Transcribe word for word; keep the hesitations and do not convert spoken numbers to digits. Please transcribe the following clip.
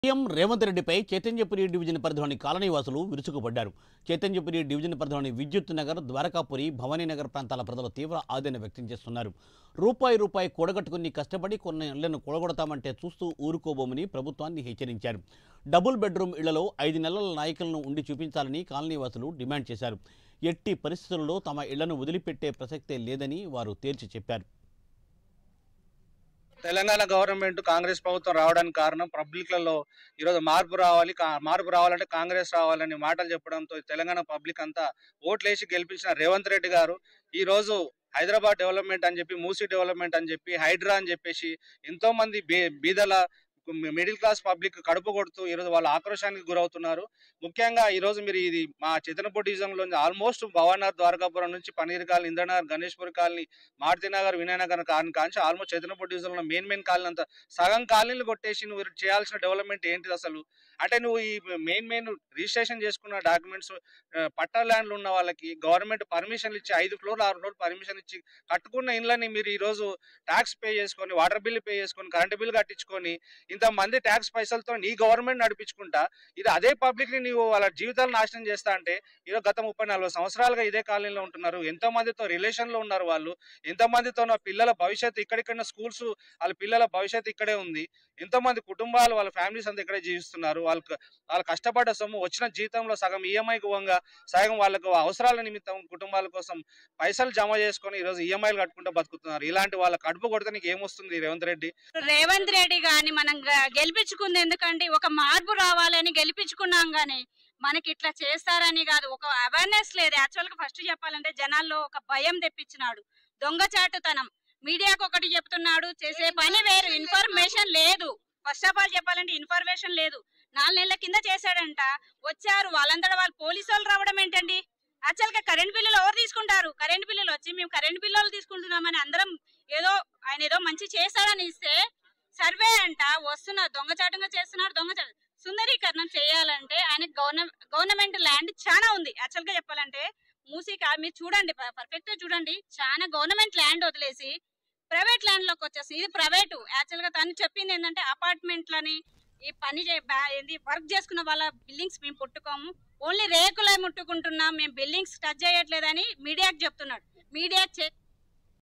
CM Revanth రెడ్డిపై Chaitanyapuri division పరిధిలోని కాలనీవాసులు విరుచుకుపడ్డారు. చైతన్యపురి డివిజన్ పరిధిలోని విద్యుత్ నగర్, ద్వారకాపురి, భవానీనగర్ ప్రాంతాల ప్రజలు తీవ్ర ఆవేదన వ్యక్తం చేస్తున్నారు. రూపాయి రూపాయి కూడగట్టుకుని కష్టపడి కొన్ని ఇళ్లను కూడగొడతామంటే చూస్తూ ఊరుకోబోమని ప్రభుత్వాన్ని హెచ్చరించారు. డబుల్ బెడ్రూమ్ ఇళ్లలో ఐదు నెలల నాయకులను ఉండి చూపించాలని కాలనీవాసులు డిమాండ్ చేశారు. ఎట్టి పరిస్థితుల్లో తమ ఇళ్లను వదిలిపెట్టే ప్రసక్తే లేదని వారు తేల్చి చెప్పారు. తెలంగాణ గవర్నమెంట్ కాంగ్రెస్ ప్రభుత్వం రావడానికి కారణం పబ్లిక్లలో ఈరోజు మార్పు రావాలి, మార్పు రావాలంటే కాంగ్రెస్ రావాలని మాటలు చెప్పడంతో తెలంగాణ పబ్లిక్ అంతా ఓట్లేసి గెలిపించిన రేవంత్ రెడ్డి గారు ఈ రోజు హైదరాబాద్ డెవలప్మెంట్ అని చెప్పి, మూసీ డెవలప్మెంట్ అని చెప్పి, హైడ్రా అని చెప్పేసి ఎంతో మంది బీదల మిడిల్ క్లాస్ పబ్లిక్ కడుపు కొడుతూ ఈరోజు వాళ్ళ ఆక్రోశానికి గురవుతున్నారు. ముఖ్యంగా ఈరోజు మీరు ఇది మా చితనపూర్ డివిజన్లో ఆల్మోస్ట్ భవానాథ్, ద్వారకాపురం నుంచి Paneer colony, Indranagar, Ganeshpur colony, Marutinagar, Vinayanagar colony Kanchi almost Chitanapur డివిజన్లో మెయిన్ మెయిన్ కాలనీ అంతా సగం కాలనీలు కొట్టేసి నువ్వు చేయాల్సిన డెవలప్మెంట్ ఏంటిది అసలు? అంటే నువ్వు ఈ మెయిన్ మెయిన్ రిజిస్ట్రేషన్ చేసుకున్న డాక్యుమెంట్స్ పట్టా ల్యాండ్లు ఉన్న వాళ్ళకి గవర్నమెంట్ పర్మిషన్లు ఇచ్చి ఐదు ఫ్లోర్లు ఆరు ఫ్లోర్లు పర్మిషన్ ఇచ్చి కట్టుకున్న ఇళ్ళని మీరు ఈరోజు ట్యాక్స్ పే చేసుకొని, వాటర్ బిల్ పే చేసుకొని, కరెంటు బిల్ కట్టించుకొని ఇంతమంది ట్యాక్స్ పైసలతో నీ గవర్నమెంట్ నడిపించుకుంటా ఇది అదే పబ్లిక్ ని నీవు వాళ్ళ జీవితాలు నాశనం చేస్తా అంటే ఈరోజు గత ముప్పై నలభై సంవత్సరాలుగా ఇదే కాలనీలో ఉంటున్నారు. ఎంతో మందితో రిలేషన్ లో ఉన్నారు వాళ్ళు. ఎంతో మందితో పిల్లల భవిష్యత్తు ఇక్కడిక్కడ స్కూల్స్ వాళ్ళ పిల్లల భవిష్యత్తు ఇక్కడే ఉంది. ఎంతో మంది కుటుంబాలు వాళ్ళ ఫ్యామిలీస్ అంతా ఇక్కడే జీవిస్తున్నారు. వాళ్ళకి వాళ్ళ కష్టపడ్డ సొమ్ము వచ్చిన జీతంలో సగం ఈఎంఐకి పోగా సగం వాళ్ళకు అవసరాల నిమిత్తం కుటుంబాల కోసం పైసలు జమ చేసుకొని ఈరోజు ఈఎంఐలు కట్టుకుంటూ బతుకుతున్నారు. ఇలాంటి వాళ్ళ కడుపు కొడితే నీకు ఏమొస్తుంది రేవంత్ రెడ్డి? రేవంత్ రెడ్డి గాని మనం గెలిపించుకుంది ఎందుకంటే ఒక మార్పు రావాలని గెలిపించుకున్నాం గానీ మనకి ఇట్లా చేస్తారని కాదు. ఒక అవేర్నెస్ లేదు. యాక్చువల్ గా ఫస్ట్ చెప్పాలంటే జనాల్లో ఒక భయం తెప్పించినాడు. దొంగచాటుతనం, మీడియాకు ఒకటి చెప్తున్నాడు, చేసే పని వేరు, ఇన్ఫర్మేషన్ లేదు. ఫస్ట్ ఆఫ్ ఆల్ చెప్పాలంటే ఇన్ఫర్మేషన్ లేదు. నాలుగు నెలల కింద చేశాడంట, వచ్చారు వాళ్ళందరూ వాళ్ళు పోలీసు వాళ్ళు రావడం ఏంటండి? యాక్చువల్ గా కరెంట్ బిల్లులు ఎవరు తీసుకుంటారు? కరెంట్ బిల్లులు వచ్చి మేము కరెంట్ బిల్లులు తీసుకుంటున్నామని అందరం ఏదో ఆయన ఏదో మంచి చేశాడని ఇస్తే సర్వే అంట వస్తున్నారు, దొంగచాటంగా చేస్తున్నారు. దొంగచాటం సుందరీకరణం చేయాలంటే ఆయన గవర్నమెంట్ ల్యాండ్ చాలా ఉంది. యాక్చువల్ గా చెప్పాలంటే మూసీ మీరు చూడండి, పర్ఫెక్ట్ గా చూడండి, చాలా గవర్నమెంట్ ల్యాండ్ వదిలేసి ప్రైవేట్ ల్యాండ్ లోకి వచ్చేసి ఇది ప్రైవేటు. యాక్చువల్ గా తను చెప్పింది ఏంటంటే అపార్ట్మెంట్లని ఈ పని ఏంది వర్క్ చేసుకున్న వాళ్ళ బిల్డింగ్స్ మేము పుట్టుకోము, ఓన్లీ రేకులే ముట్టుకుంటున్నాం, మేము బిల్డింగ్స్ టచ్ చేయట్లేదని మీడియాకి చెప్తున్నాడు. Media check